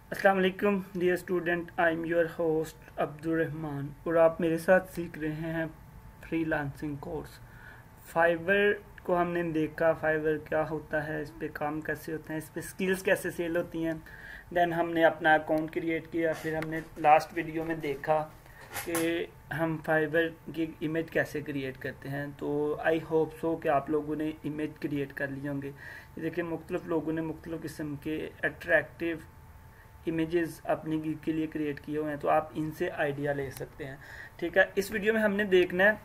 अस्सलाम वालेकुम dear student, I am your host Abdul Rahman और आप मेरे साथ सीख रहे हैं फ्रीलांसिंग कोर्स। फाइवर को हमने देखा, फाइवर क्या होता है, इस पे काम कैसे होते हैं, इस पे स्किल्स कैसे सेल होती हैं। देन हमने अपना अकाउंट क्रिएट किया, फिर हमने लास्ट वीडियो में देखा कि हम फाइवर की इमेज कैसे क्रिएट करते हैं। तो आई होप सो कि आप लोगों ने इमेज क्रिएट कर लिए होंगे। देखिए, मुख्तलिफ लोगों ने मुख्तलिफ किस्म के अट्रैक्टिव इमेजेस अपनी गिग के लिए क्रिएट किए हुए हैं, तो आप इनसे आइडिया ले सकते हैं। ठीक है, इस वीडियो में हमने देखना है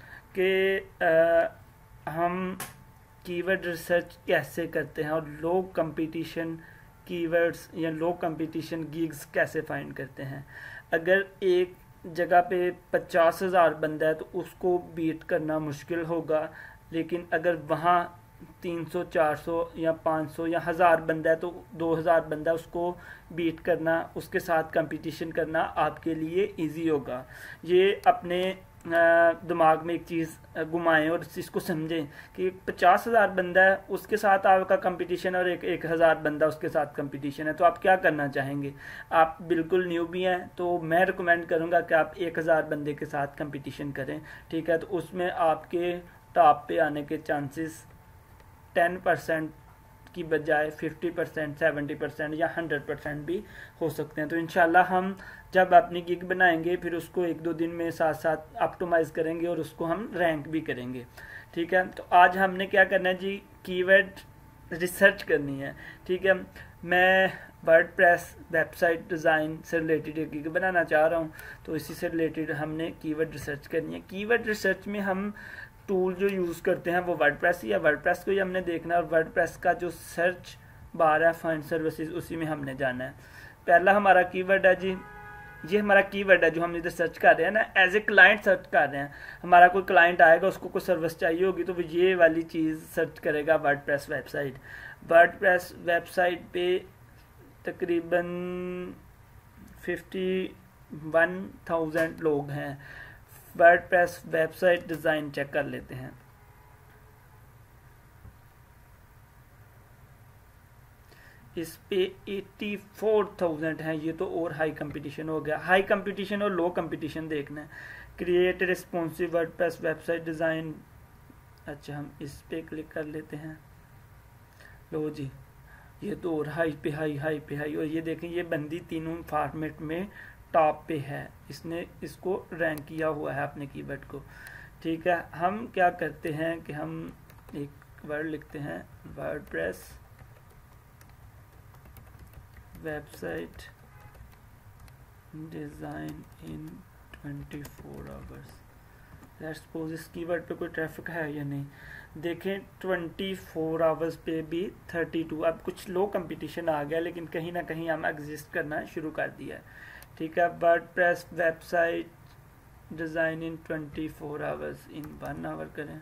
कि हम कीवर्ड रिसर्च कैसे करते हैं और लो कंपटीशन कीवर्ड्स या लो कंपटीशन गिग्स कैसे फाइंड करते हैं। अगर एक जगह पे 50,000 बंदा है तो उसको बीट करना मुश्किल होगा, लेकिन अगर वहाँ 300, 400 या 500 या 1000 बंदा है तो 2000 बंदा उसको बीट करना, उसके साथ कंपटीशन करना आपके लिए इजी होगा। ये अपने दिमाग में एक चीज़ घुमाएं और इसको समझें कि 50,000 बंदा है उसके साथ आपका कंपटीशन और 1000 बंदा उसके साथ कंपटीशन है, तो आप क्या करना चाहेंगे। आप बिल्कुल न्यू भी हैं तो मैं रिकमेंड करूंगा कि आप 1000 बंदे के साथ कंपटीशन करें। ठीक है, तो उसमें आपके टॉप पे आने के चांसेस 10% की बजाय 50%, 70% या 100% भी हो सकते हैं। तो इंशाल्लाह हम जब अपनी गिग बनाएंगे फिर उसको 1-2 दिन में साथ साथ ऑप्टिमाइज करेंगे और उसको हम रैंक भी करेंगे। ठीक है, तो आज हमने क्या करना है जी, कीवर्ड रिसर्च करनी है। ठीक है, मैं वर्डप्रेस वेबसाइट डिज़ाइन से रिलेटेड एक गिग बनाना चाह रहा हूँ, तो इसी से रिलेटेड हमने कीवर्ड रिसर्च करनी है। कीवर्ड रिसर्च में हम टूल जो यूज़ करते हैं वो वर्डप्रेस या वर्डप्रेस को ही हमने देखना है, और वर्डप्रेस का जो सर्च बार है फाइंड सर्विसेज, उसी में हमने जाना है। पहला हमारा कीवर्ड है जी, ये हमारा कीवर्ड है जो हम इधर सर्च कर रहे हैं ना, एज ए क्लाइंट सर्च कर रहे हैं। हमारा कोई क्लाइंट आएगा, उसको कोई सर्विस चाहिए होगी तो वो ये वाली चीज़ सर्च करेगा, वर्डप्रेस वेबसाइट। वर्डप्रेस वेबसाइट पे तकरीबन 51,000 लोग हैं। वर्डप्रेस वेबसाइट डिज़ाइन चेक कर लेते हैं। इस पे 84,000 है, ये तो और हाई कंपटीशन हो गया। हाई कंपटीशन और लो कंपटीशन देखना है। Create responsive WordPress website design, अच्छा हम इस पे क्लिक कर लेते हैं। लो जी, ये तो और हाई पे हाई, हाई पे हाई। और ये देखें, ये बंदी तीनों फॉर्मेट में टॉप पे है, इसने इसको रैंक किया हुआ है अपने कीवर्ड को। ठीक है, हम क्या करते हैं कि हम एक वर्ड लिखते हैं, WordPress website design in 24 hours. Let's suppose इस कीवर्ड पे कोई ट्रैफिक है या नहीं। देखें 24 आवर्स पे भी 32। अब कुछ लो कंपटीशन आ गया, लेकिन कहीं ना कहीं हम एग्जिस्ट करना शुरू कर दिया है। ठीक है, WordPress website design in 24 hours, in 1 hour करें,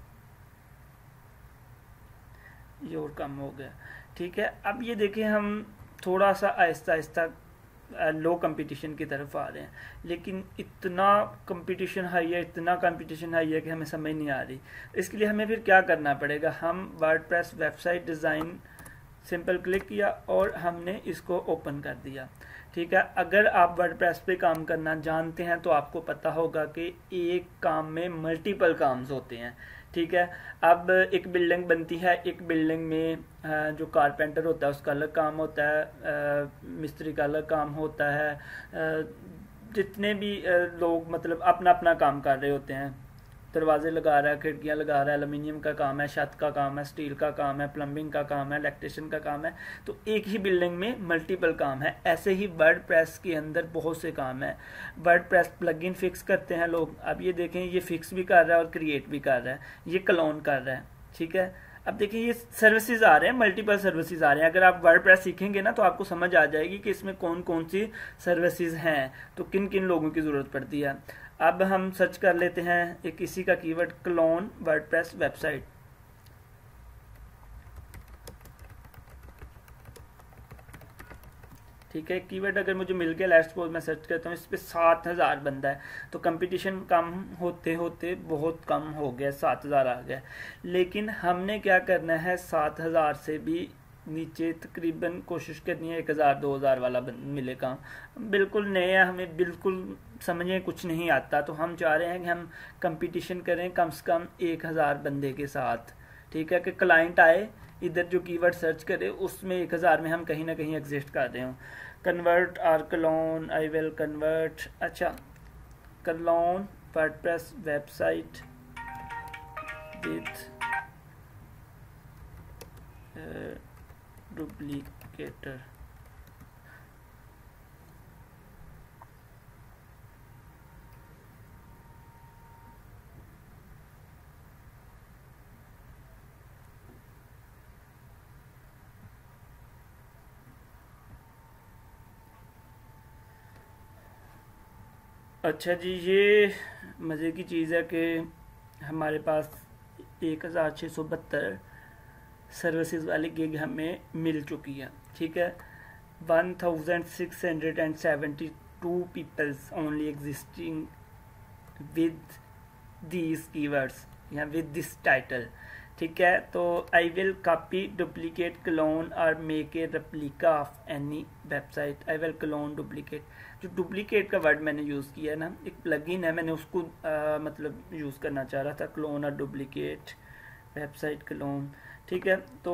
ये और कम हो गया। ठीक है, अब ये देखें हम थोड़ा सा आहिस्ता आहिस्ता लो कंपटीशन की तरफ आ रहे हैं, लेकिन इतना कंपटीशन हाई है, इतना कंपटीशन हाई है कि हमें समझ नहीं आ रही। इसके लिए हमें फिर क्या करना पड़ेगा, हम WordPress website design simple click किया और हमने इसको ओपन कर दिया। ठीक है, अगर आप वर्डप्रेस पे काम करना जानते हैं तो आपको पता होगा कि एक काम में मल्टीपल काम्स होते हैं। ठीक है, अब एक बिल्डिंग बनती है, एक बिल्डिंग में जो कारपेंटर होता है उसका अलग काम होता है, मिस्त्री का अलग काम होता है, जितने भी लोग मतलब अपना अपना काम कर रहे होते हैं। दरवाजे लगा रहा है, खिड़कियां लगा रहा है, एल्युमिनियम का काम है, छत का काम है, स्टील का काम है, प्लम्बिंग का काम है, इलेक्ट्रिशियन का काम है। तो एक ही बिल्डिंग में मल्टीपल काम है। ऐसे ही वर्डप्रेस के अंदर बहुत से काम है। वर्डप्रेस प्लगइन फिक्स करते हैं लोग। अब ये देखें, ये फिक्स भी कर रहा है और क्रिएट भी कर रहा है, ये क्लोन कर रहा है। ठीक है, अब देखिए ये सर्विसेज आ रहे हैं, मल्टीपल सर्विसेज आ रहे हैं। अगर आप वर्डप्रेस सीखेंगे ना तो आपको समझ आ जाएगी कि इसमें कौन कौन सी सर्विसेज हैं, तो किन किन लोगों की ज़रूरत पड़ती है। अब हम सर्च कर लेते हैं एक इसी का कीवर्ड, क्लोन वर्डप्रेस वेबसाइट। ठीक है, कीवर्ड अगर मुझे मिल गया, लेट्स सपोज मैं सर्च करता हूँ, इस पे 7000 बंदा है, तो कंपटीशन कम होते होते बहुत कम हो गया, 7000 आ गया। लेकिन हमने क्या करना है, 7000 से भी नीचे तकरीबन कोशिश करनी है 1000-2000 वाला मिले काम। बिल्कुल नए हैं, हमें बिल्कुल समझे कुछ नहीं आता, तो हम चाह रहे हैं कि हम कंपटीशन करें कम से कम 1000 बंदे के साथ। ठीक है, कि क्लाइंट आए इधर जो कीवर्ड सर्च करे उसमें 1000 में हम कहीं ना कहीं एग्जिस्ट कर रहे हों। Convert or clone, I will convert. अच्छा, clone WordPress website with duplicator. अच्छा जी, ये मज़े की चीज़ है कि हमारे पास 1672 सर्विसेज वाली गिग हमें मिल चुकी है। ठीक है, 1672 peoples only existing with these keywords या विद दिस टाइटल। ठीक है, तो I will copy duplicate clone और make a replica of any website. I will clone duplicate, जो डुप्लीकेट का वर्ड मैंने यूज़ किया है ना, एक प्लगइन है, मैंने उसको मतलब यूज़ करना चाह रहा था, क्लोन और डुप्लीकेट वेबसाइट क्लोन। ठीक है, तो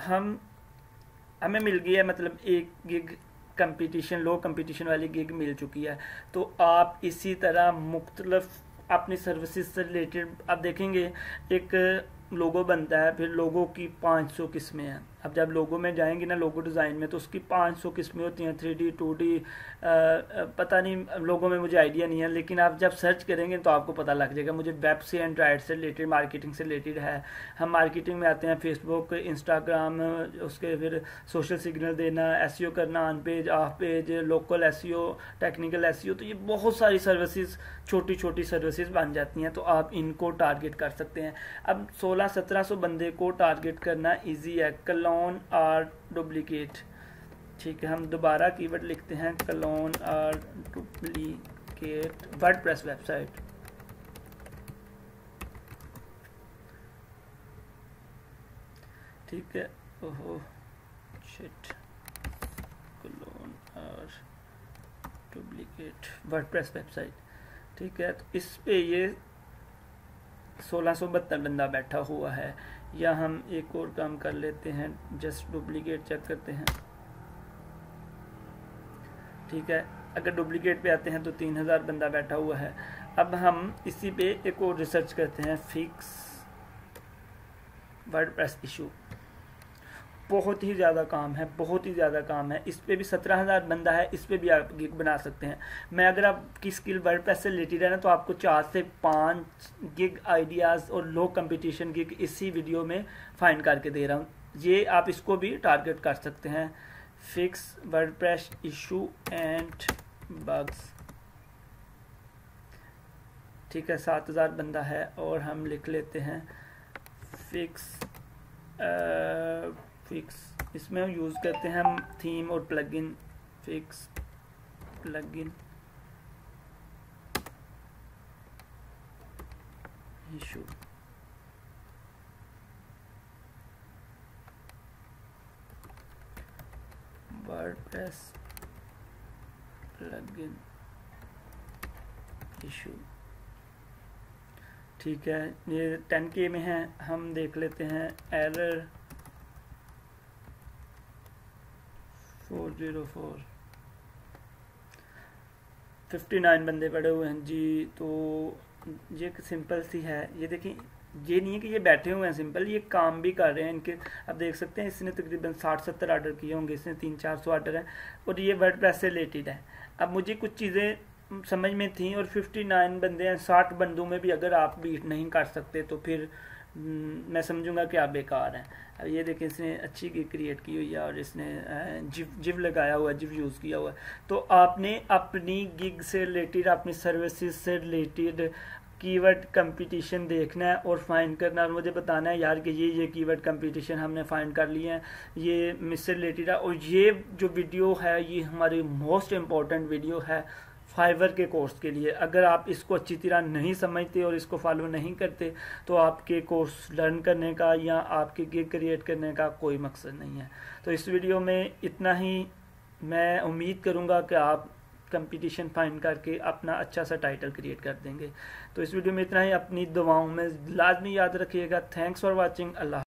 हमें मिल गया, मतलब एक गिग कंपटीशन, लो कंपटीशन वाली गिग मिल चुकी है। तो आप इसी तरह मुख्तलिफ अपनी सर्विसेज से रिलेटेड आप देखेंगे, एक लोगो बनता है, फिर लोगो की 500 किस्में हैं। अब जब लोगो में जाएंगे ना, लोगो डिज़ाइन में, तो उसकी 500 किस्में होती हैं, 3D 2D, पता नहीं, लोगो में मुझे आइडिया नहीं है, लेकिन आप जब सर्च करेंगे तो आपको पता लग जाएगा। मुझे वेब से, एंड्रॉयड से रिलेटेड, मार्केटिंग से रिलेटेड है। हम मार्केटिंग में आते हैं, फेसबुक, इंस्टाग्राम, उसके फिर सोशल सिग्नल देना, एसईओ करना, on page, off page, local SEO, technical SEO, तो ये बहुत सारी सर्विसेज, छोटी छोटी सर्विसेज बन जाती हैं, तो आप इनको टारगेट कर सकते हैं। अब 1600-1700 बंदे को टारगेट करना इजी है। क्लोन और डुप्लीकेट। ठीक है, हम दोबारा कीवर्ड लिखते हैं, क्लोन और डुप्लीकेट वर्डप्रेस वेबसाइट। ठीक है, ओहो शिट, क्लोन और डुप्लीकेट वर्डप्रेस वेबसाइट। ठीक है, तो इस पे ये 1672 बंदा बैठा हुआ है। या हम एक और काम कर लेते हैं, जस्ट डुप्लीकेट चेक करते हैं। ठीक है, अगर डुप्लीकेट पे आते हैं तो 3000 बंदा बैठा हुआ है। अब हम इसी पे एक और रिसर्च करते हैं, फिक्स वर्डप्रेस इशू। बहुत ही ज़्यादा काम है, बहुत ही ज़्यादा काम है। इस पे भी 17000 बंदा है, इस पे भी आप गिग बना सकते हैं। मैं अगर आपकी स्किल वर्डप्रेस से रिलेटेड है ना, तो आपको 4 से 5 गिग आइडियाज़ और लो कंपटीशन गिग इसी वीडियो में फाइंड करके दे रहा हूँ। ये आप इसको भी टारगेट कर सकते हैं, fix WordPress issue and bugs. ठीक है, 7000 बंदा है, और हम लिख लेते हैं फिक्स। इसमें हम यूज़ करते हैं हम थीम और plugin, fix plugin issue. WordPress plugin issue. ठीक है, ये 10K में है। हम देख लेते हैं एरर 404, 59 बंदे पड़े हुए हैं जी। तो ये सिंपल सी है, ये देखिए, ये नहीं है कि ये बैठे हुए हैं सिंपल, ये काम भी कर रहे हैं इनके। अब देख सकते हैं, इसने तकरीबन 60-70 ऑर्डर किए होंगे, इसने 300-400 ऑर्डर हैं, और ये वर्डप्रेस से रिलेटेड है। अब मुझे कुछ चीज़ें समझ में थी, और 59 बंदे हैं, 60 बंदों में भी अगर आप बीट नहीं कर सकते तो फिर मैं समझूंगा कि आप बेकार हैं। अब ये देखिए, इसने अच्छी गिग क्रिएट की हुई है, और इसने जिव लगाया हुआ है, जिव यूज़ किया हुआ है। तो आपने अपनी गिग से रिलेटेड, अपनी सर्विसेज से रिलेटेड कीवर्ड कंपटीशन देखना है और फाइंड करना, और मुझे बताना है यार कि ये कीवर्ड कंपटीशन हमने फाइंड कर लिए हैं, ये मुझसे रिलेटेड है। और ये जो वीडियो है, ये हमारी मोस्ट इम्पॉर्टेंट वीडियो है फाइवर के कोर्स के लिए। अगर आप इसको अच्छी तरह नहीं समझते और इसको फॉलो नहीं करते तो आपके कोर्स लर्न करने का या आपके गिग क्रिएट करने का कोई मकसद नहीं है। तो इस वीडियो में इतना ही। मैं उम्मीद करूँगा कि आप कंपटीशन फाइंड करके अपना अच्छा सा टाइटल क्रिएट कर देंगे। तो इस वीडियो में इतना ही। अपनी दुआओं में लाजमी याद रखिएगा। Thanks for watching. अल्लाह।